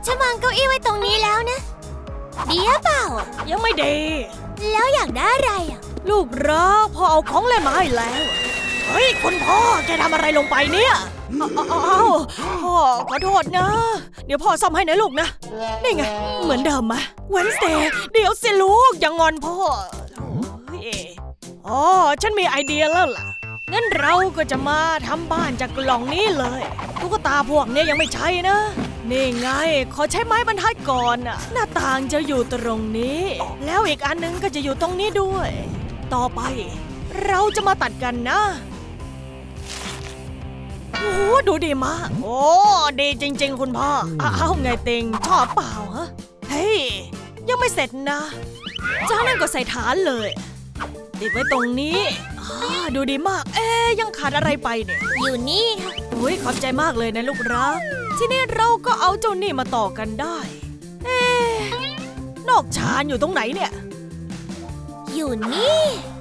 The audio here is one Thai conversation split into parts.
ฉันวางเก้าอี้ไว้ตรงนี้แล้วนะดีหรือเปล่ายังไม่ดีแล้วอยากได้อะไรลูกรักพ่อเอาของเล่นมาให้แล้วเฮ้ยคุณพ่อจะทำอะไรลงไปเนี่ยอ้าวพ่อขอโทษนะเดี๋ยวพ่อซ่อมให้นะลูกนะนี่ไงเหมือนเดิมมะเวนสเดย์เดี๋ยวสิลูกอย่างอนพ่ออ๋อฉันมีไอเดียแล้วล่ะงั้นเราก็จะมาทำบ้านจากกล่องนี้เลยตุ๊กตาพวกนี้ยังไม่ใช่นะนี่ไงขอใช้ไม้บรรทัดก่อนน่ะหน้าต่างจะอยู่ตรงนี้แล้วอีกอันนึงก็จะอยู่ตรงนี้ด้วยต่อไปเราจะมาตัดกันนะโอ้ดูดีมากโอ้ดีจริงๆคุณพ่ออ้าวไงเต็งชอบเปล่าฮะเฮ้ยยังไม่เสร็จนะจากนั้นก็ใส่ฐานเลยติดไว้ตรงนี้ดูดีมากยังขาดอะไรไปเนี่ยอยู่นี่ค่ะอุ้ยขอบใจมากเลยนะลูกรักทีนี้เราก็เอาเจ้านี่มาต่อกันได้นอกชานอยู่ตรงไหนเนี่ยอยู่นี่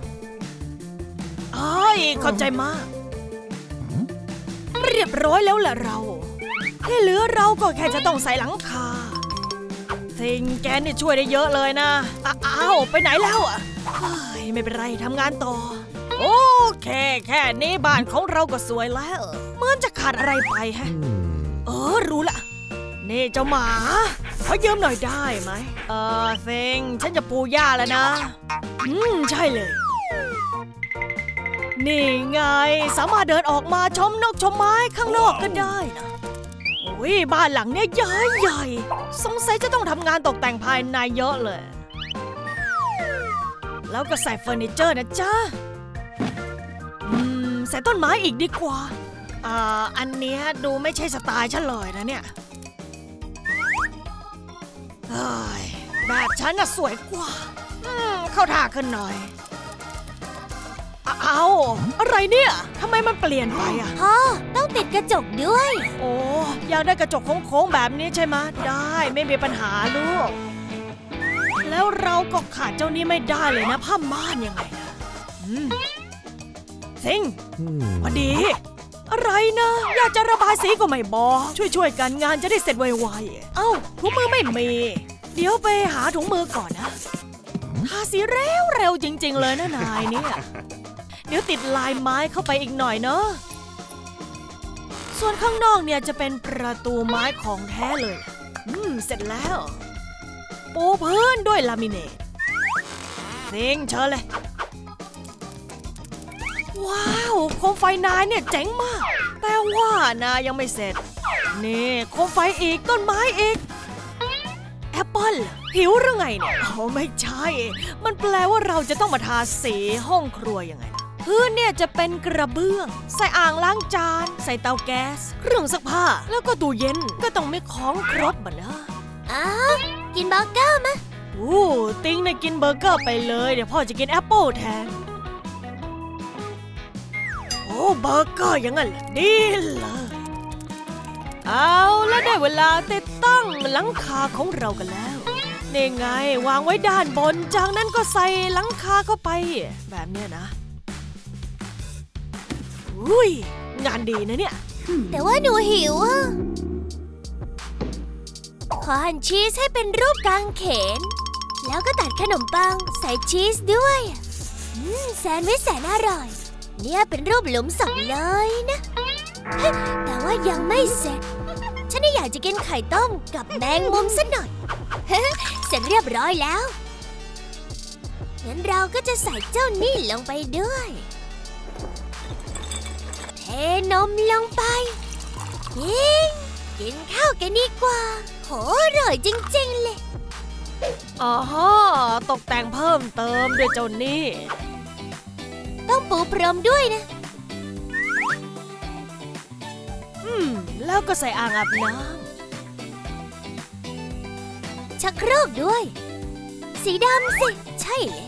ขอบใจมากเรียบร้อยแล้วแหละเราที่เหลือเราก็แค่จะต้องใส่หลังคาสิงแกนี่ช่วยได้เยอะเลยนะอ้าวไปไหนแล้วไม่เป็นไรทำงานต่อโอเคแค่นี้บ้านของเราก็สวยแล้วเหมือนจะขาดอะไรไปฮะรู้ละนี่เจ้าหมาขอยืมหน่อยได้ไหมเซ็งฉันจะปูหญ้าแล้วนะใช่เลยนี่ไงสามารถเดินออกมาชมนกชมไม้ข้างนอกก็ได้นะอุ้ยบ้านหลังเนี้ยใหญ่สงสัยจะต้องทำงานตกแต่งภายในเยอะเลยแล้วก็ใส่เฟอร์นิเจอร์นะจ๊ะใส่ต้นไม้อีกดีกว่าอันเนี้ยดูไม่ใช่สไตล์ฉันเลยนะเนี่ยแบบฉันน่ะสวยกว่าเข้าท่าขึ้นหน่อยเอาอะไรเนี่ยทำไมมันเปลี่ยนไปพ่อต้องติดกระจกด้วยโอ้อยากได้กระจกโค้งๆแบบนี้ใช่ไหมได้ไม่มีปัญหาลูกแล้วเราก็ขาดเจ้านี้ไม่ได้เลยนะผ้าม่านยังไงนะสิงพอดีอะไรนะอยากจะระบายสีก็ไม่บอกช่วยกันงานจะได้เสร็จไวๆถุงมือไม่มีเดี๋ยวไปหาถุงมือก่อนนะทาสีเร็วจริงๆเลยนะนายเนี่ยเดี๋ยวติดลายไม้เข้าไปอีกหน่อยเนอะส่วนข้างนอกเนี่ยจะเป็นประตูไม้ของแท้เลยเสร็จแล้วปูพื้นด้วยลามิเนตสิงเชิญเลยว้าวโคมไฟนายเนี่ยเจ๋งมากแต่ว่านะยังไม่เสร็จนี่โคมไฟอีกต้นไม้อีกแอปเปิ้ลหิวหรือไงเนี่ยไม่ใช่มันแปลว่าเราจะต้องมาทาสีห้องครัวยังไงพื้นเนี่ยจะเป็นกระเบื้องใส่อ่างล้างจานใส่เตาแก๊สเครื่องซักผ้าแล้วก็ตู้เย็นก็ต้องมีของครบหมดนะกินเบอร์เกอร์มะติ้งเนี่ยกินเบอร์เกอร์ไปเลยเดี๋ยวพ่อจะกินแอปเปิลแทนเบอร์เกอร์อย่างนั้นดีเลยเอาแล้วได้เวลาติดตั้งหลังคาของเรากันแล้วนี่ไงวางไว้ด้านบนจากนั้นก็ใส่หลังคาเข้าไปแบบเนี้ยนะงานดีนะเนี่ยแต่ว่าหนูหิวขอหั่นชีสให้เป็นรูปกางเขนแล้วก็ตัดขนมปังใส่ชีสด้วยแซนด์วิชแสนอร่อยเนี่ยเป็นรูปหลุมศพเลยนะแต่ว่ายังไม่เสร็จฉันอยากจะกินไข่ต้มกับแมงมุมสักหน่อยเสร็จเรียบร้อยแล้วงั้นเราก็จะใส่เจ้านี่ลงไปด้วยเทนมลงไปกินข้าวกันดีกว่าโหอร่อยจริงๆเลยตกแต่งเพิ่มเติมด้วยเจ้านี่ต้องปูพรมด้วยนะแล้วก็ใส่อ่างอาบน้ำชักโครกด้วยสีดำสิใช่เลย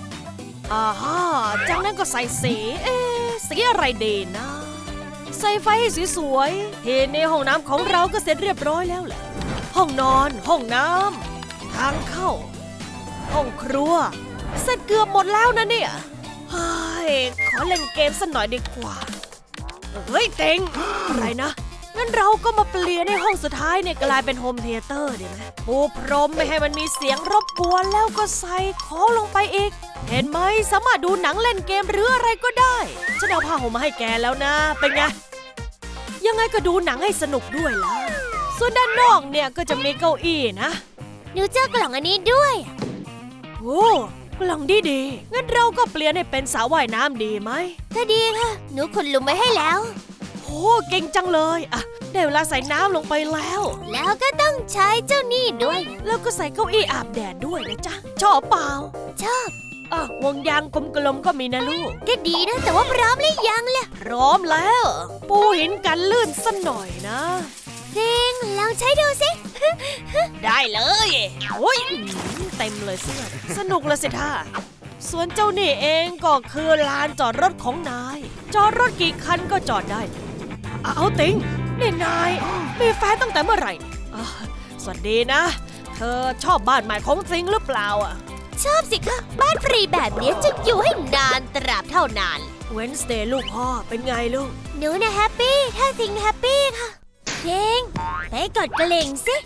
จากนั้นก็ใส่สีอะไรดีนะใส่ไฟให้สวยๆทีนี้ห้องน้ำของเราก็เสร็จเรียบร้อยแล้วแหละห้องนอนห้องน้ำทางเข้าห้องครัวเสร็จเกือบหมดแล้วนะเนี่ยขอเล่นเกมสักหน่อยดีกว่าเฮ้ยเต็งอะไรนะงั้นเราก็มาเปลี่ยนให้ห้องสุดท้ายเนี่ยกลายเป็นโฮมเธียเตอร์ดีไหมปูพรมไม่ให้มันมีเสียงรบกวนแล้วก็ใส่ของลงไปอีกเห็นไหมสามารถดูหนังเล่นเกมหรืออะไรก็ได้ฉันเอาผ้าห่มมาให้แกแล้วนะเป็นไงยังไงก็ดูหนังให้สนุกด้วยล่ะส่วนด้านนอกเนี่ยก็จะมีเก้าอี้นะหนูเจอกล่องอันนี้ด้วยโอ้กล่องดีๆงั้นเราก็เปลี่ยนให้เป็นสระว่ายน้ำดีไหมก็ดีค่ะหนูขุดหลุมไว้ให้แล้วโอ้เก่งจังเลยอ่ะได้เวลาใส่น้ำลงไปแล้วแล้วก็ต้องใช้เจ้านี่ด้วยแล้วก็ใส่เก้าอี้อาบแดดด้วยนะจ๊ะชอบเปล่าชอบวงยางกลมๆก็มีนะลูกก็ดีนะแต่ว่าพร้อมหรือยังล่ะพร้อมแล้วปูหินกันลื่นสักหน่อยนะจริงลองใช้ดูสิได้เลยโอ้ยเต็มเลยเสื้อสนุกเลยสิท่าส่วนเจ้านี่เองก็คือลานจอดรถของนายจอดรถกี่คันก็จอดได้เอาติงนี่นายมีแฟนตั้งแต่เมื่อไหร่สวัสดีนะเธอชอบบ้านใหม่ของติงหรือเปล่าชอบสิคะบ้านฟรีแบบนี้จะอยู่ให้นานตราบเท่านานเวนสเดย์ลูกพ่อเป็นไงลูกหนูนะแฮปปี้ถ้าติงแฮปปี้ค่ะเก่งไปกดกระเล่งสิ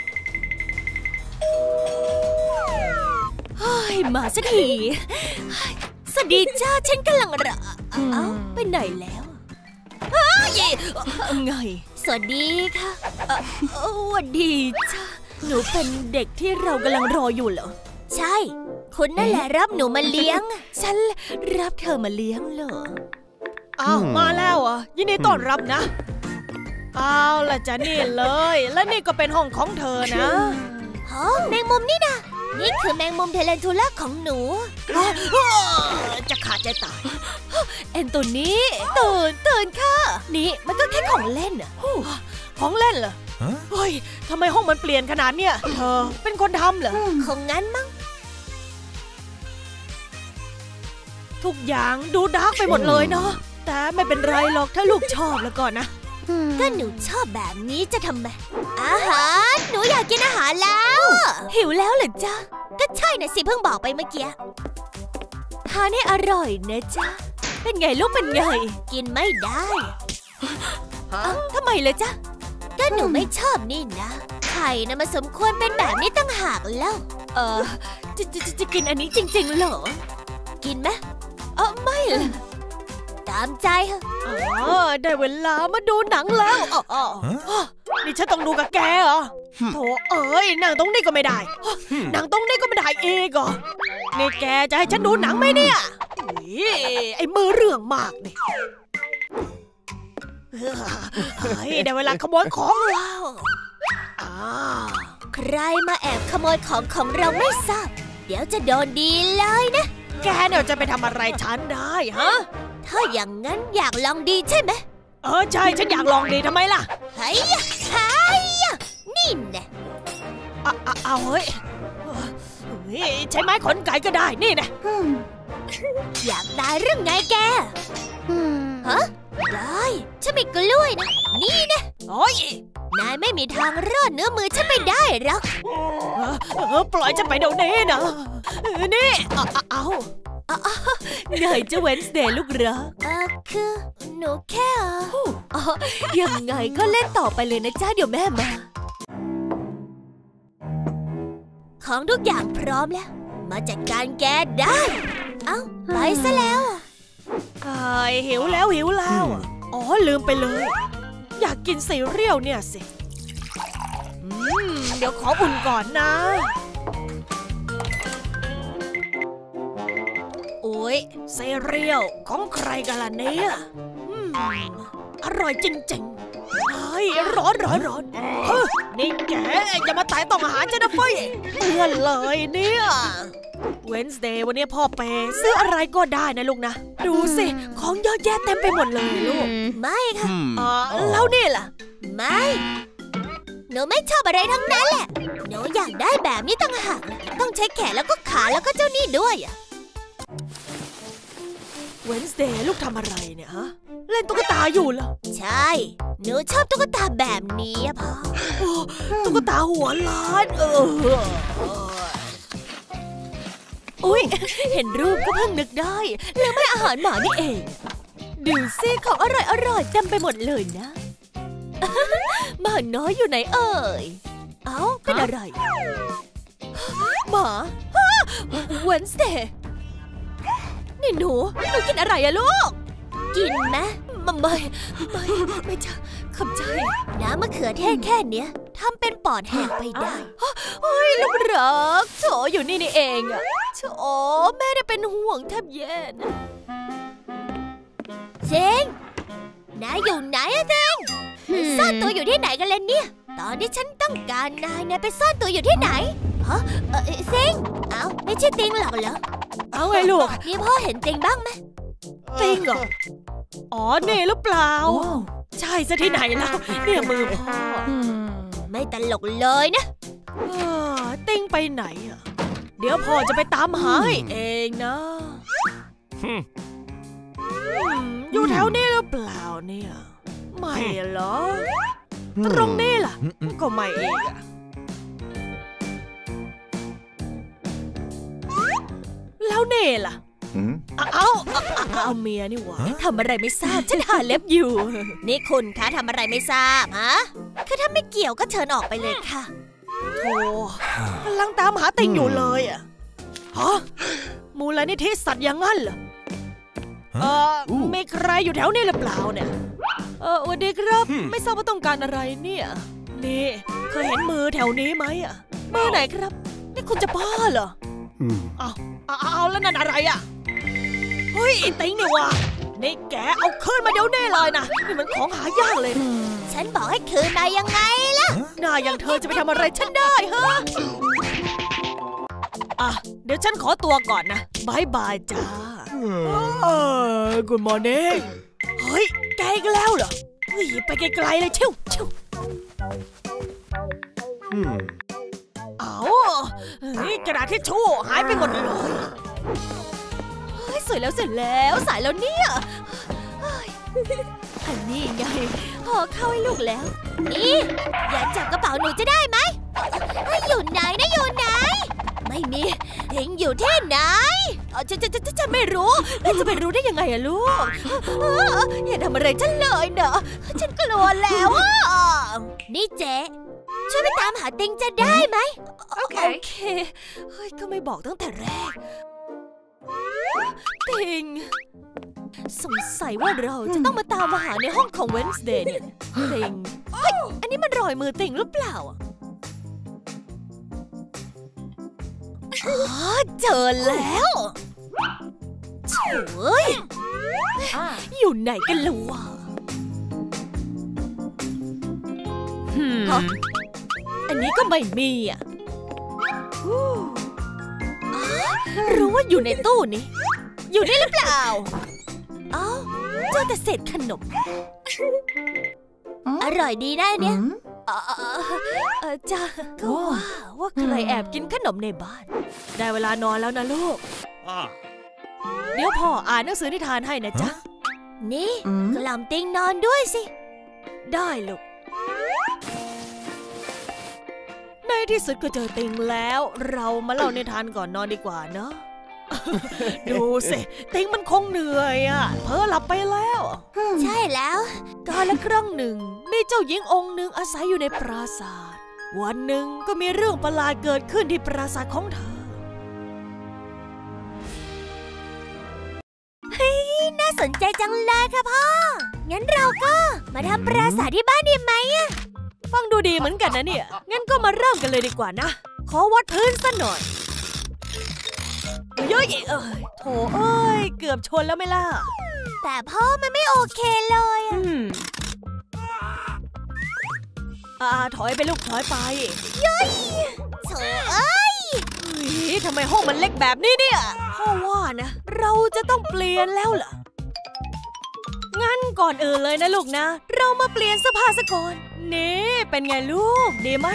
มาสักทีสวัสดีจ้าฉันกำลังรอไปไหนแล้วไงสวัสดีค่ะสวัสดีจ้าหนูเป็นเด็กที่เรากำลังรออยู่เหรอใช่คุณนั่นแหละรับหนูมาเลี้ยงฉันรับเธอมาเลี้ยงเหรอมาแล้วยินดีต้อนรับนะเอาล่ะจ้ะนี่เลยและนี่ก็เป็นห้องของเธอนะแมงมุมนี่นะนี่คือแมงมุมเทเลนทูล่าของหนูจะขาดใจตายเอ็นตัวนี้ตื่นค่ะนี่มันก็แค่ของเล่นของเล่นเหรอเฮ้ยทำไมห้องมันเปลี่ยนขนาดเนี้ยเธอเป็นคนทำเหรอคงงั้นมั้งทุกอย่างดูดาร์กไปหมดเลยเนาะแต่ไม่เป็นไรหรอกถ้าลูกชอบแล้วก่อนนะก็หนูชอบแบบนี้จะทำไมอาหารหนูอยากกินอาหารแล้วหิวแล้วเหรอจ๊ะก็ใช่นะสิเพิ่งบอกไปเมื่อกี้ทานให้อร่อยนะจ๊ะเป็นไงลูกเป็นไงกินไม่ได้ทำไมเลยจ๊ะก็หนูไม่ชอบนี่นะไข่นะมันสมควรเป็นแบบนี้ตั้งหากแล้วจะกินอันนี้จริงๆเหรอกินไหมไม่เลยตามใจค่ะได้เวลามาดูหนังแล้วนี่ฉันต้องดูกับแกเหรอโถนั่งตรงนี้ก็ไม่ได้นั่งตรงนี้ก็ไม่ได้เองเหรอนี่แกจะให้ฉันดูหนังไหมเนี่ยไอ้มือเรื่องมากนี่ได้เวลาขโมยของแล้วใครมาแอบขโมยของเราไม่ทราบเดี๋ยวจะโดนดีเลยนะแกเนี่ยจะไปทำอะไรฉันได้ฮะถ้าอย่างนั้นอยากลองดีใช่ไหมใช่ฉันอยากลองดีทำไมล่ะเฮ้ยนี่แน่เอาเฮ้ยใช้ไม้ขนไก่ก็ได้นี่นะอยากได้เรื่องไงแกฮะได้ฉันมีกล้วยนะนี่นะโอ้ยนายไม่มีทางรอดเนื้อมือฉันไม่ได้หรอกปล่อยฉันไปเดี๋ยวนี้นะนี่เอาไงจะเวนสเดย์ลูกรักคือหนูแค่ยังไงก็เล่นต่อไปเลยนะจ้าเดี๋ยวแม่มาของทุกอย่างพร้อมแล้วมาจัดการแกได้ไปซะแล้วหิวแล้วลืมไปเลยอยากกินซีเรียลเนี่ยสิเดี๋ยวขออุ่นก่อนนะโอ้ยซีเรียลของใครกันล่ะเนี่ยอร่อยจริงๆร้อนนี่แกอย่ามาแตะต้องอาหารฉันนะเฟ้ยเตือนเลยเนี่ยเวนสเดย์วันนี้พ่อเปซื้ออะไรก็ได้นะลูกนะดูสิของเยอะแยะเต็มไปหมดเลยลูกไม่ค่ะแล้วนี่ล่ะไม่หนูไม่ชอบอะไรทั้งนั้นแหละหนูอยากได้แบบนี้ตั้งหากต้องใช้แขนแล้วก็ขาแล้วก็เจ้านี่ด้วยเวนสเดย์ลูกทำอะไรเนี่ยฮะเล่นตุ๊กตาอยู่เหรอใช่หนูชอบตุ๊กตาแบบนี้พ่อตุ๊กตาหัวล้านอุ๊ยเห็นรูปก็เพิ่งนึกได้แล้วไม่อาหารหมานี่เองดูสิของอร่อยเต็มไปหมดเลยนะหมาน้อยอยู่ไหนเอ่ยเอ้าเป็นอะไรหมาเวนสเดย์นี่หนูกินอะไรอะลูกกินไหมไม่จะขับใจน้ำมะเขือเทศแค่เนี้ยทำเป็นปอดแหกไปได้เฮ้ยลูกรักโถอยู่นี่เองอะโถแม่ได้เป็นห่วงแทบแย่นะเจงนายอยู่ไหนอะเจงซ่อนตัวอยู่ที่ไหนกันเลยเนี่ยตอนที่ฉันต้องการนายไปซ่อนตัวอยู่ที่ไหนฮะเจงเอ้าไม่ใช่ติงหรอกเหรอเอาไงลูกนี่พ่อเห็นติงบ้างไหมติงเหรออ๋อเน่หรือเปล่าใช่ซะที่ไหนแล้วเนี่ยมือพ่อไม่ตลกเลยนะติงไปไหนอ่ะเดี๋ยวพ่อจะไปตามหาให้เองนะอยู่แถวนี้หรือเปล่าเนี่ยไม่เหรอตรงนี้ล่ะก็ไม่เองอะแล้วเน่ล่ะเอาเมียนี่หว่าทำอะไรไม่ทราบฉันหาเล็บอยู่นี่คุณคะทำอะไรไม่ทราบฮะคือถ้าไม่เกี่ยวก็เชิญออกไปเลยค่ะโธ่กำลังตามหาติงอยู่เลยอ่ะฮะมูลนิธิสัตว์อย่างงั้นเหรอมีใครอยู่แถวนี้หรือเปล่าเนี่ยสวัสดีครับไม่ทราบว่าต้องการอะไรเนี่ยนี่เคยเห็นมือแถวนี้ไหมอ่ะมือไหนครับนี่คุณจะบ้าเหรอเอาแล้วนั่นอะไรอ่ะเฮ้ยติงนี่วะนี่แกเอาคืนมาเดี๋ยวนี้เลยนะนี่มันของหายากเลยฉันบอกให้คืนมายังไงล่ะน่าอย่างเธอจะไปทำอะไรฉันได้ฮะเดี๋ยวฉันขอตัวก่อนนะบายบายจ้าGood morning เฮ้ยแกอีกแล้วเหรอเฮ้ยไปไกลๆเลยชิวนี่กระดาษทิชชู่หายไปหมดเลยเฮ้ยสวยแล้วเสร็จแล้วสายแล้วเนี่ยอันนี้ไงห่อข้าวให้ลูกแล้วนี่อย่าจับกระเป๋าหนูจะได้ไหมอยู่ไหนนะอยู่ไหนไม่มีทิ้งอยู่ที่ไหนฉันไม่รู้แล้วจะไปรู้ได้ยังไงอะลูกอย่าทำอะไรฉันเลยเนอะฉันกลัวแล้วนี่เจ๊ช่วยไปตามหาติงจะได้ไหมโอเคเฮ้ยก็ไม่บอกตั้งแต่แรกติงสงสัยว่าเราจะต้องมาตามมาหาในห้องของเวนส์เดย์เนี่ยติงเฮ้ยอันนี้มันรอยมือติงหรือเปล่าเจอแล้วเฮ้ยอยู่ไหนกันล่ะวะอันนี้ก็ไม่มีอ่ะรู้ว่าอยู่ในตู้นี้อยู่นี่หรือเปล่าเจอแต่เศษขนมอร่อยดีได้เนี่ยจ้าก็ว่าใครแอบกินขนมในบ้านได้เวลานอนแล้วนะลูกเดี๋ยวพ่ออ่านหนังสือนิทานให้นะจ๊ะนี่กล่อมติงนอนด้วยสิได้ลูกในที่สุดก็เจอติงแล้วเรามาเล่านิทานก่อนนอนดีกว่าเนาะดูสิติงมันคงเหนื่อยเพ้อหลับไปแล้วใช่แล้วกาลครั้งหนึ่งมีเจ้าหญิงองค์หนึ่งอาศัยอยู่ในปราสาทวันหนึ่งก็มีเรื่องประหลาดเกิดขึ้นที่ปราสาทของเธอเฮ้ยน่าสนใจจังเลยค่ะพ่องั้นเราก็มาทำปราสาทที่บ้านดีไหมฟังดูดีเหมือนกันนะเนี่ยงั้นก็มาเริ่มกันเลยดีกว่านะขอวัดพื้นซะหน่อยเยอะโถเอ้ยเกือบชนแล้วไม่ล่ะแต่พ่อมันไม่โอเคเลยถอยไปลูกถอยไปย้อยโถเอ้ยทำไมห้องมันเล็กแบบนี้เนี่ยพ่อว่านะเราจะต้องเปลี่ยนแล้วล่ะงั้นก่อนอื่นเลยนะลูกนะเรามาเปลี่ยนเสื้อผ้าซะก่อนนี่เป็นไงลูกดีไหม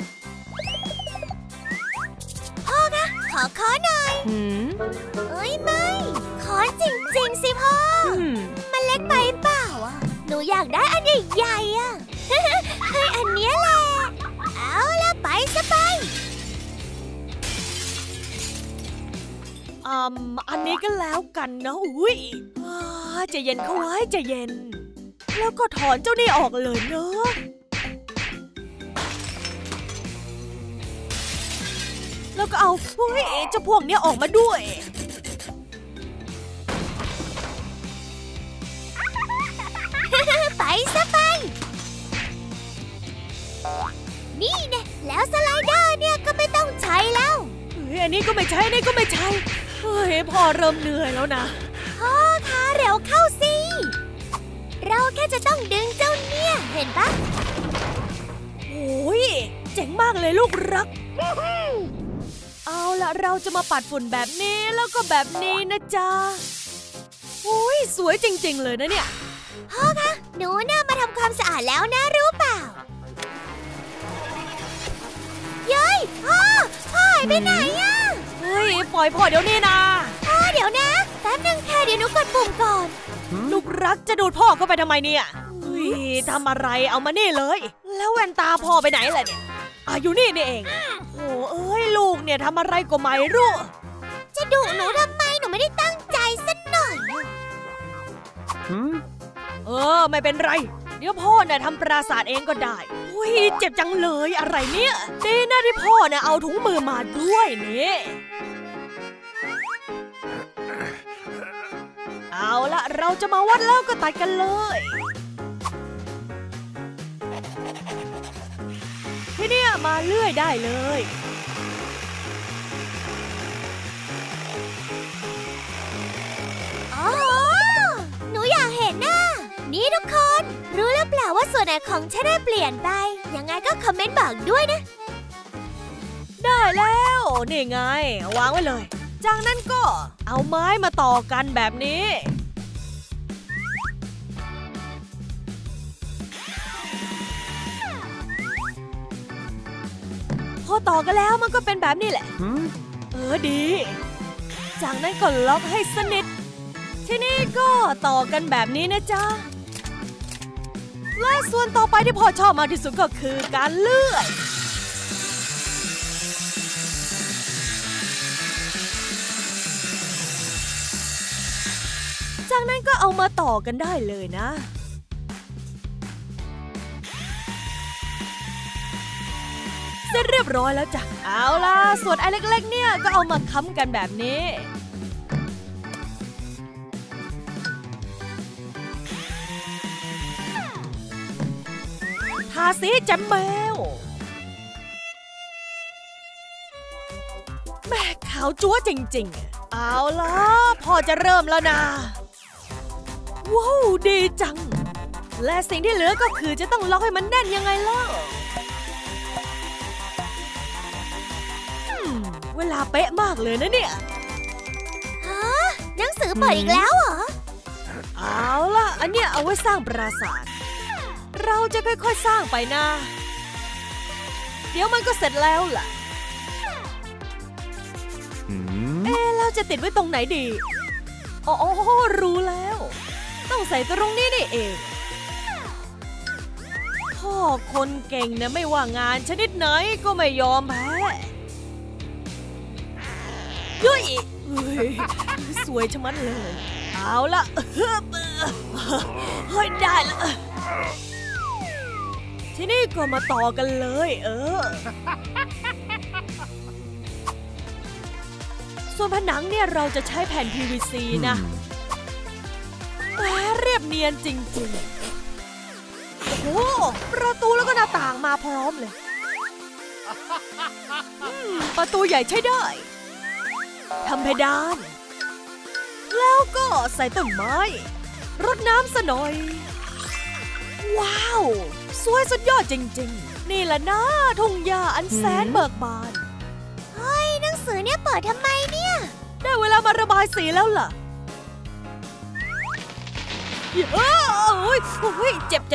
พ่อนะขอหน่อยเอ้ยไม่ขอจริงๆสิพ่อมันเล็กไปเปล่าหนูอยากได้อันใหญ่ๆให้อันเนี้ยแหละเอาละไปซะไปอันนี้ก็แล้วกันนะอุ้ยใจเย็นเข้าไว้ใจเย็นแล้วก็ถอนเจ้านี่ออกเลยเนอะแล้วก็เอาเฮ้ยเจ้าพวกเนี้ยออกมาด้วยไปซะไปนี่เนี่ยแล้วสไลเดอร์เนี่ยก็ไม่ต้องใช้แล้วอันนี้ก็ไม่ใช่นี่ก็ไม่ใช่เฮ้ยพ่อเริ่มเหนื่อยแล้วนะพ่อคะเร็วเข้าสิเราแค่จะต้องดึงเจ้าเนี่ยเห็นปะโอ้ยเจ๋งมากเลยลูกรักเอาละเราจะมาปัดฝุ่นแบบนี้แล้วก็แบบนี้นะจ๊ะโอ้ยสวยจริงๆเลยนะเนี่ยพ่อคะหนูน่ามาทำความสะอาดแล้วนะรู้เปล่าเย้ยพ่อหายไปไหนอะเฮ้ยปล่อยพ่อเดี๋ยวนี้นะพ่อเดี๋ยวนะแป๊บนึงค่ะเดี๋ยวหนูกดปุ่มก่อนลูกรักจะดูดพ่อเข้าไปทำไมเนี่ยเฮ้ยทำอะไรเอามานี่เลยแล้วแว่นตาพ่อไปไหนล่ะเนี่ยอยู่นี่เองโอ้เอ้ยลูกเนี่ยทำอะไรก็ไม่รู้จะดุหนูทำไมหนูไม่ได้ตั้งใจสักหน่อยไม่เป็นไรเดี๋ยวพ่อเนี่ยทำปราสาทเองก็ได้อุ้ยเจ็บจังเลยอะไรเนี่ยดีนะที่พ่อเนี่ยเอาถุงมือมาด้วยนี่เอาละเราจะมาวัดแล้วก็ตัดกันเลยที่นี่มาเลื่อยได้เลยอ๋อหนูอยากเห็นน่ะนี่ทุกคนรู้หรือเปล่าว่าส่วนไหนของฉันได้เปลี่ยนไปยังไงก็คอมเมนต์บอกด้วยนะได้แล้วนี่ไงวางไว้เลยจากนั้นก็เอาไม้มาต่อกันแบบนี้พอต่อกันแล้วมันก็เป็นแบบนี้แหละดีจากนั้นก็ล็อกให้สนิททีนี้ก็ต่อกันแบบนี้นะจ๊ะและส่วนต่อไปที่พ่อชอบมากที่สุดก็คือการเลื่อยจากนั้นก็เอามาต่อกันได้เลยนะเสร็จเรียบร้อยแล้วจ้ะเอาล่ะส่วนไอ้เล็กๆเนี่ยก็เอามาค้ำกันแบบนี้ทาสีแจ่มแมวแม่ขาวจั๊วจริงๆเอาล่ะพ่อจะเริ่มแล้วนะว้าวดีจังและสิ่งที่เหลือก็คือจะต้องล็อกให้มันแน่นยังไงล่ะเวลาเป๊ะมากเลยนะเนี่ยฮะหนังสือเปิดอีกแล้วเหรอเอาล่ะอันเนี้ยเอาไว้สร้างปราสาทเราจะค่อยๆสร้างไปนะเดี๋ยวมันก็เสร็จแล้วล่ะเราจะติดไว้ตรงไหนดีอ๋อรู้แล้วต้องใส่ตรงนี้นี่เองพ่อคนเก่งนะไม่ว่างานชนิดไหนก็ไม่ยอมแพ้เฮ้ยสวยชะมัดเลยเอาละเฮ้ยได้ละทีนี้ก็มาต่อกันเลยส่วนผนังเนี่ยเราจะใช้แผ่น PVC นะเรียบเนียนจริงๆโอ้โหประตูแล้วก็หน้าต่างมาพร้อมเลยประตูใหญ่ใช้ได้ทำเพดานแล้วก็ใส่ต้นไม้รดน้ำซะหน่อยว้าวสวยสุดยอดจริงๆนี่แหละนะทุ่งหญ้าอันแสนเบิกบานเฮ้ยหนังสือเนี่ยเปิดทำไมเนี่ยได้เวลามาระบายสีแล้วล่ะโอ้ยเจ็บ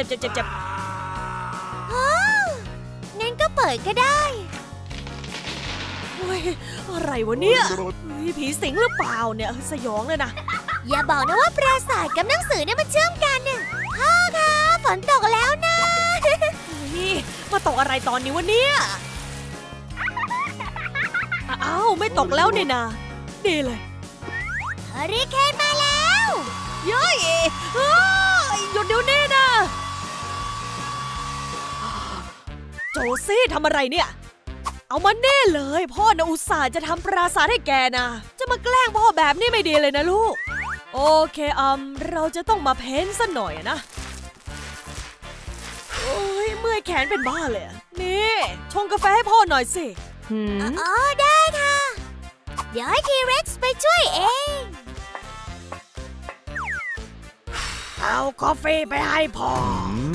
งั้นก็เปิดก็ได้อะไรวะเนี่ยผีสิงหรือเปล่าเนี่ยสยองเลยนะอย่าบอกนะว่าปราสาทกับหนังสือเนี่ยมันเชื่อมกันเนี่ยพ่อคะฝนตกแล้วนะมาตกอะไรตอนนี้วะเนี่ยอ้าวไม่ตกแล้วนี่นะดีเลยเฮอริเคนมาแล้วเย้ยหยุดเดี๋ยวนี้นะโจซี่ทำอะไรเนี่ยเอามาแน่เลยพ่อนะอุตส่าห์จะทำปราสาทให้แกนะจะมาแกล้งพ่อแบบนี้ไม่ดีเลยนะลูกโอเคเราจะต้องมาเพ้นท์ซะหน่อยนะโอ้ยเมื่อยแขนเป็นบ้าเลยนี่ชงกาแฟให้พ่อหน่อยสิอ๋อได้ค่ะเดี๋ยวให้ทีเร็กซ์ไปช่วยเองเอากาแฟไปให้พ่อ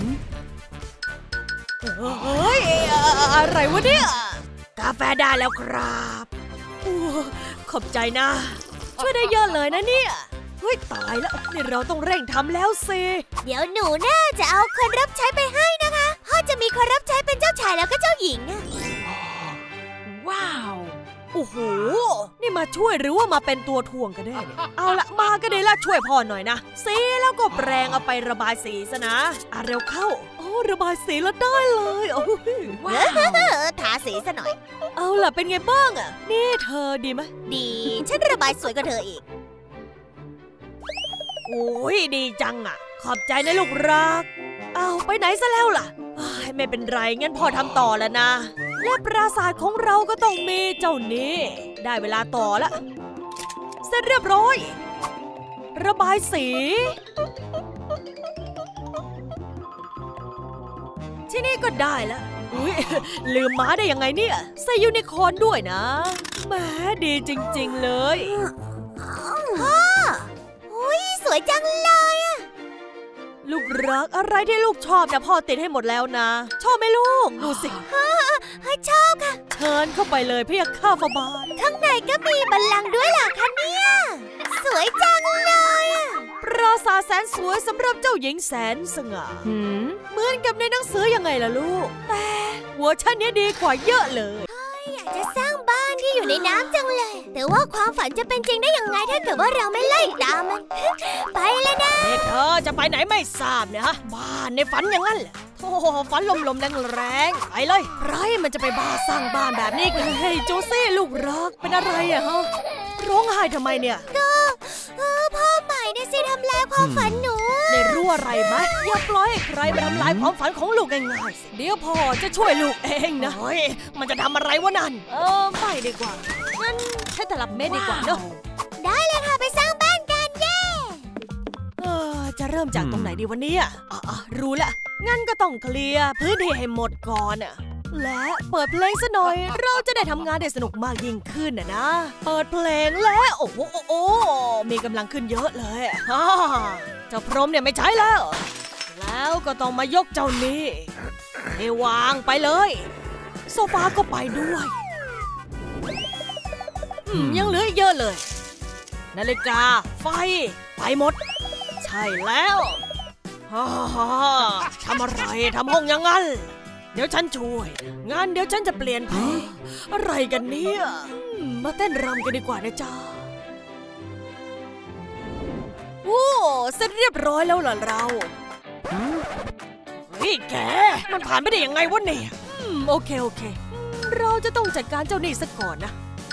เฮ้ยอะไรวะเนี่ยกาแฟได้แล้วครับขอบใจนะช่วยได้เยอะเลยนะเนี่ยเฮ้ยตายแล้วนี่เราต้องเร่งทำแล้วสิเดี๋ยวหนูน่าจะเอาคนรับใช้ไปให้นะคะพ่อจะมีคนรับใช้เป็นเจ้าชายแล้วก็เจ้าหญิงนะว้าวโอ้โหนี่มาช่วยหรือว่ามาเป็นตัวถ่วงกันแน่เนี่ยเอาละมาก็ได้ละช่วยพ่อหน่อยนะสีแล้วก็แปรงเอาไประบายสีซะนะเร็วเข้าโอ้ระบายสีแล้วได้เลยโอ้ยว้าวทาสีซะหน่อยเอาล่ะเป็นไงบ้างอ่ะนี่เธอดีไหมดีฉันระบายสวยกว่าเธออีกโอ้ยดีจังอ่ะขอบใจนะลูกรักเอาไปไหนซะแล้วล่ะไม่เป็นไรงั้นพ่อทำต่อแล้วนะและปราสาทของเราก็ต้องมีเจ้านี้ได้เวลาต่อแล้วเสร็จเรียบร้อยระบายสีที่นี่ก็ได้แล้วลืมม้าได้ยังไงเนี่ยใส่ยูนิคอร์นด้วยนะแหมดีจริงๆเลยพ่อสวยจังเลยอะลูกรักอะไรที่ลูกชอบนะพ่อติดให้หมดแล้วนะชอบไหมลูกดูสิชอบค่ะเชิญเข้าไปเลยพี่ข้าฟบาลข้างในก็มีบัลลังก์ด้วยล่ะคะเนี่ยสวยจังเลยปราสาทแสนสวยสำหรับเจ้าหญิงแสนสง่าเหมือนกับในหนังสือยังไงล่ะลูกแต่เวอร์ชันนี้ดีกว่าเยอะเลยอยากจะสร้างบ้านที่อยู่ในน้ำจังเลยแต่ว่าความฝันจะเป็นจริงได้ยังไงถ้าเกิดว่าเราไม่ไล่ตามมันไปเลยนะเธอจะไปไหนไม่ทราบเนี่ยฮะบ้านในฝันอย่างนั้นแหละโอ้ฝันลมๆแรงๆไปเลยไรมันจะไปบ้าสร้างบ้านแบบนี้กันเฮ้ยโจซี่ลูกรักเป็นอะไรอะฮะร้องไห้ทำไมเนี่ยก็พ่อใหม่เนี่ยสิทำลายความฝันหนูได้รู้อะไรไหมอย่าปล่อยให้ใครมาทำลายความฝันของลูกง่ายๆเดี๋ยวพ่อจะช่วยลูกเองนะเฮ้ยมันจะทำอะไรวะนั่นไม่ดีกว่างั้นใช้ตลับเมตรดีกว่าเนอะได้เลยค่ะไปสร้างบ้านกันเย่จะเริ่มจากตรงไหนดีวันนี้รู้ละงั้นก็ต้องเคลียร์พื้นที่ให้หมดก่อนและเปิดเพลงซะหน่อยเราจะได้ทำงานได้สนุกมากยิ่งขึ้นนะเปิดเพลงแล้วโอ้มีกำลังขึ้นเยอะเลยเจ้าพรหมเนี่ยไม่ใช้แล้วก็ต้องมายกเจ้านี้ให้วางไปเลยโซฟาก็ไปด้วยยังเหลือเยอะเลยนาฬิกาไฟไปหมดใช่แล้วทำอะไรทำห้องยังงั้นเดี๋ยวฉันช่วยงานเดี๋ยวฉันจะเปลี่ยนเพลงอะไรกันเนี่ยมาเต้นรำกันดีกว่านะจ๊ะโอ้เสร็จเรียบร้อยแล้วล่ะเราเฮ้ยแกมันผ่านไปได้ยังไงวะเนี่ยโอเคเราจะต้องจัดการเจ้านี่ซะก่อนนะ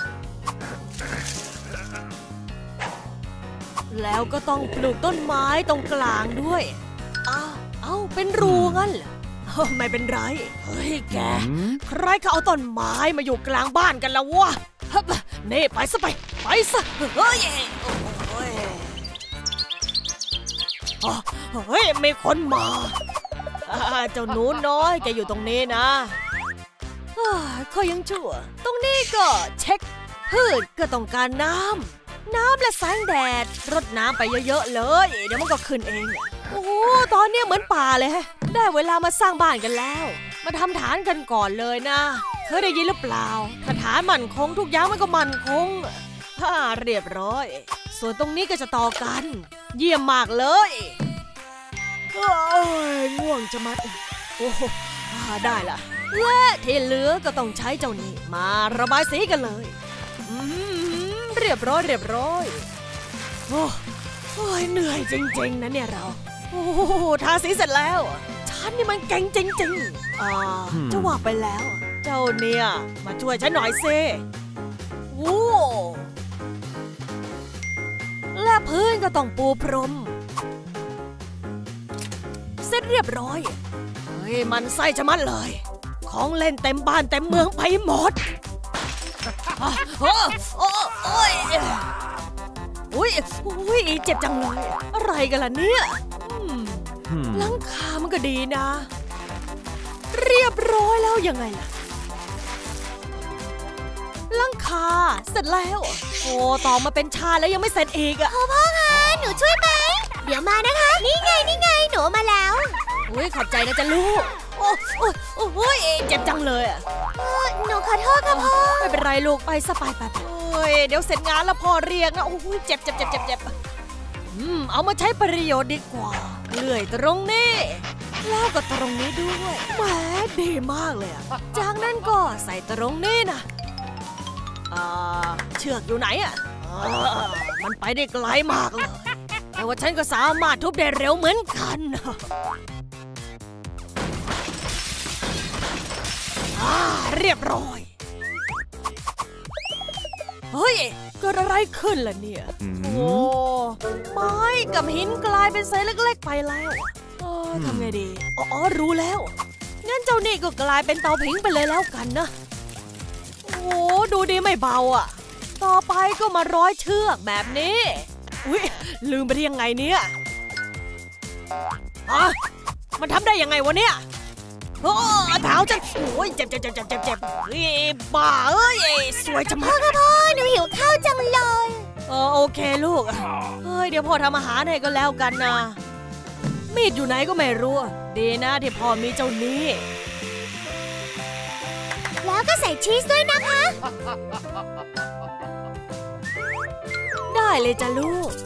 แล้วก็ต้องปลูกต้นไม้ตรงกลางด้วยเป็นรูงั้นเหรอไม่เป็นไรเฮ้ยแกใครเขาเอาต้นไม้มาอยู่กลางบ้านกันแล้ววะนี่ไปซะไปซะเฮ้ยมีคนมาเจ้าหนูน้อยแกอยู่ตรงนี้นะเขายังชั่วตรงนี้ก็เช็คพืชก็ต้องการน้ำและแสงแดดรดน้ำไปเยอะๆเลยเดี๋ยวมันก็ขึ้นเองโอ้ตอนนี้เหมือนป่าเลยได้เวลามาสร้างบ้านกันแล้วมาทำฐานกันก่อนเลยนะเคยได้ยินหรือเปล่าถ้าฐานมั่นคงทุกอย่างมันก็มั่นคงเรียบร้อยส่วนตรงนี้ก็จะต่อกันเยี่ยมมากเลยง่วงจะมัดโอ้ได้ละและที่เหลือก็ต้องใช้เจ้านี่มาระบายสีกันเลยเรียบร้อยโอ้ยเหนื่อยจริงๆนะเนี่ยเราโอ้ทาสีเสร็จแล้วฉันนี่มันเก่งจริงๆจะว่าไปแล้วเจ้าเนี่ยมาช่วยฉันหน่อยสิโอ้และพื้นก็ต้องปูพรมเสร็จเรียบร้อยเฮ้ยมันไส้จะมัดเลยขของเล่นเต็มบ้านเต็มเมืองไปหมดอุ้ยเจ็บจังเลยอะไรกันล่ะเนี่ยหลังคามันก็ดีนะเรียบร้อยแล้วยังไงล่ะหลังคาเสร็จแล้วโอ้ต่อมาเป็นชาแล้วยังไม่เสร็จอีกอ่ะพ่อคะหนูช่วยไหมเดี๋ยวมานะคะนี่ไงหนูมาแล้วอุ้ยขอบใจนะจ๊ะลูกโอ้ยเจ็บจังเลยอ่ะหนูขอโทษค่ะพ่อไม่เป็นไรลูกไปสบายไปเดี๋ยวเสร็จงานแล้วพ่อเรียกนะโอ้ยเจ็บเอามาใช้ประโยชน์ดีกว่าเลื่อยตรงนี้แล้วก็ตรงนี้ด้วยแหมดีมากเลยอ่ะจากนั้นก็ใส่ตรงนี้นะเชือกอยู่ไหนอ่ะมันไปได้ไกลมากเลยแต่ว่าฉันก็สามารถทุบได้เร็วเหมือนกันเรียบร้อยเฮ้ยเกิดอะไรขึ้นล่ะเนี่ยโอ้ไม้กับหินกลายเป็นเศษเล็กๆไปแล้วทำไงดีอ๋อรู้แล้วงั้นเจ้านี่ก็กลายเป็นเตาผิงไปเลยแล้วกันนะโอ้ดูดีไม่เบาอ่ะต่อไปก็มาร้อยเชือกแบบนี้อุ๊ยลืมไปได้ยังไงเนี่ยมันทำได้ยังไงวะเนี่ยเท้าฉันโอ้ยเจ็บบ้าสวยจังมากพ่อหนูหิวข้าวจังเลยโอเคลูกเดี๋ยวพ่อทำอาหารให้ก็แล้วกันนะมีดอยู่ไหนก็ไม่รู้ดีนะที่พ่อมีเจ้านี้แล้วก็ใส่ชีสด้วยนะคะได้เลยจ้ะลูก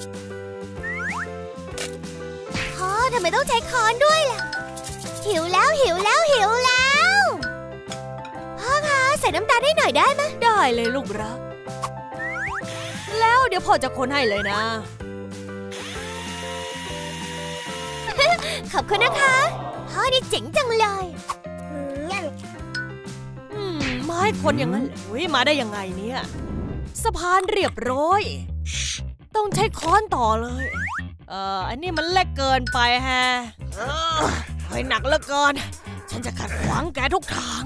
พ่อทำไมต้องใช้ค้อนด้วยล่ะหิวแล้วพ่อคะใส่น้ำตาลให้หน่อยได้ไหมได้เลยลูกรักแล้วเดี๋ยวพ่อจะคนให้เลยนะขอบคุณนะคะพ่อนี่เจ๋งจังเลยไม้คนอย่างนั้นมาได้ยังไงเนี่ยสะพานเรียบร้อยต้องใช้ค้อนต่อเลยอันนี้มันเล็กเกินไปฮะหนักเหลือเกินฉันจะขัดขวางแกทุกทาง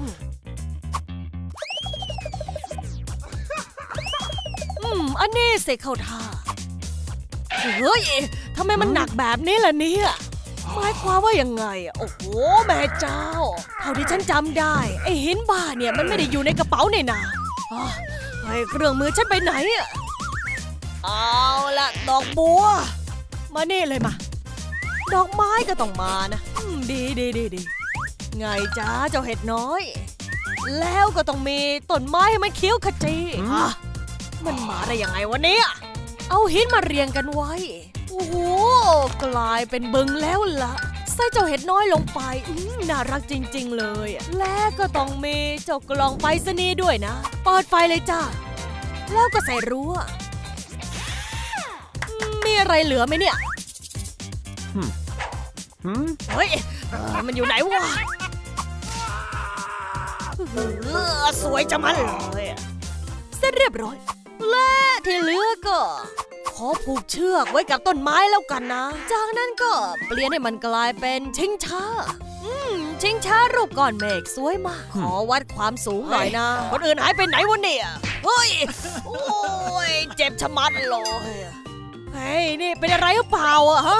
อันนี้เสกเข้าท่าเฮ้ยทำไมมันหนักแบบนี้ล่ะเนี่ยหมายความว่ายังไงโอ้โหแม่เจ้าเท่าที่ฉันจำได้ไอ้หินบ้าเนี่ยมันไม่ได้อยู่ในกระเป๋าเนี่ยนะไอ้เครื่องมือฉันไปไหนอ่ะเอาละดอกบัวมานี่เลยมาดอกไม้ก็ต้องมานะดีไงจ้าเจ้าเห็ดน้อยแล้วก็ต้องมีต้นไม้ให้มันเขียวขจีมันมาได้ยังไงวะเนี่ยเอาหินมาเรียงกันไว้โอ้โหกลายเป็นบึงแล้วล่ะใส่เจ้าเห็ดน้อยลงไปน่ารักจริงๆเลยและก็ต้องมีเจ้ากล่องไปรษณีย์ด้วยนะเปิดไฟเลยจ้าแล้วก็ใส่รั้วมีอะไรเหลือไหมเนี่ยเฮ้ยมันอยู่ไหนวะสวยจังมันเลยเสร็จเรียบร้อยและที่เหลือก็ขอผูกเชือกไว้กับต้นไม้แล้วกันนะจากนั้นก็เปลี่ยนให้มันกลายเป็นชิงช้าชิงช้ารูปก้อนเมฆสวยมากขอวัดความสูงหน่อยนะคนอื่นหายไปไหนวะเนี่ยเฮ้ยโอ้ยเจ็บชะมัดเลยเฮ้ยนี่เป็นอะไรหรือเปล่าอะฮะ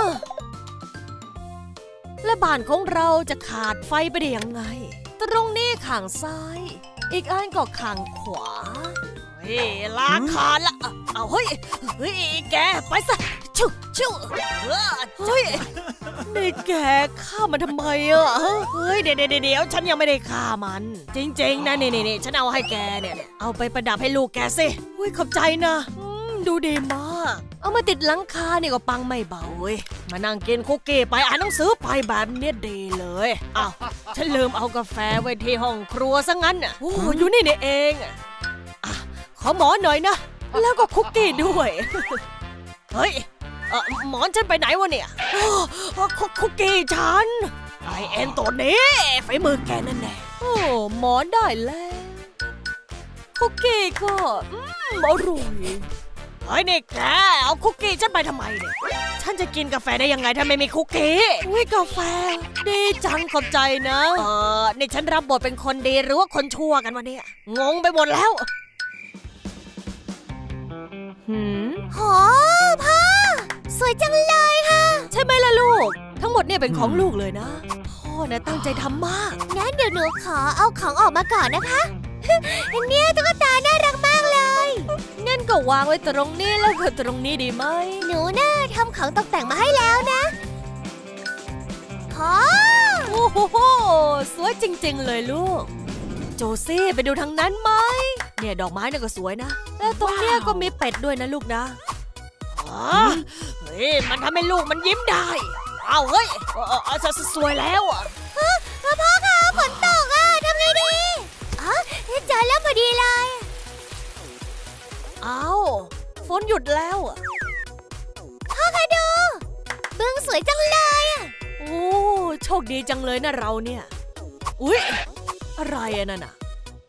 และบ้านของเราจะขาดไฟไปได้ยังไงตรงนี้ข้างซ้ายอีกอันก็ข้างขวาลาขาดละเอาเฮ้ยแกไปซะชิวเฮ้ยนี่แกฆ่ามันทำไมอ่ะเฮ้ยเดี๋ยวฉันยังไม่ได้ฆ่ามันจริงๆนะนี่ฉันเอาให้แกเนี่ยเอาไปประดับให้ลูกแกสิเฮ้ยขอบใจนะดูดีมากเอามาติดหลังคานี่ก็ปังไม่เบาเว้ยมานั่งกินคุกกี้ไปอ่านหนังสือไปแบบนี้ดีเลยอ้าวฉันลืมเอากาแฟไว้ที่ห้องครัวซะงั้นอ่ะโอ้อยู่นี่เองขอหมอนหน่อยนะแล้วก็คุกกี้ด้วยเฮ้ยหมอนฉันไปไหนวะเนี่ยคุกกี้ฉันไอแอนตัวนี้ฝีมือแกนั่นแน่หมอนได้แล้วคุกกี้ก็อร่อยเฮ้ยนี่แกเอาคุกกี้ฉันไปทำไมเนี่ยฉฉันจะกินกาแฟได้ยังไงถ้าไม่มีคุกกี้อุ้ยกาแฟดีจังขอบใจนะนี่ฉันรับบทเป็นคนดีหรือว่าคนชั่วกันวะเนี่ยงงไปหมดแล้วโหพ่อสวยจังเลยค่ะใช่ไหมล่ะลูกทั้งหมดเนี่ยเป็นของลูกเลยนะพ่อนะตั้งใจทำมากงั้นเดี๋ยวหนูขอเอาของออกมาก่อนนะคะเนี่ยตุ๊กตาน่ารักมากเลยงั้นก็วางไว้ตรงนี้แล้วก็ตรงนี้ดีไหมหนูน่าทำของตกแต่งมาให้แล้วนะพ่อโอ้โหสวยจริงๆเลยลูกโจซี่ไปดูทางนั้นไหมเนี่ยดอกไม้เนี่ยก็สวยนะแต่ตรงเนี้ยก็มีเป็ดด้วยนะลูกนะเฮ้ยมันทำให้ลูกมันยิ้มได้เอาเฮ้ยสวยแล้วอ่ะพ่อคะฝนตกอ่ะทำไงดีเจอแล้วพอดีเลยเอาฝนหยุดแล้วพ่อคะดูบึ้งสวยจังเลยอ่ะโอ้โชคดีจังเลยนะเราเนี่ยอุ๊ยอะไรอะนั่นน่ะ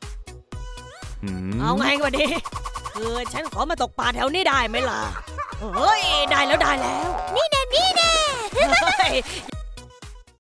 เอาไงวะดิฉันขอมาตกปลาแถวนี้ได้ไหมล่ะเฮ้ยได้แล้วนี่แน่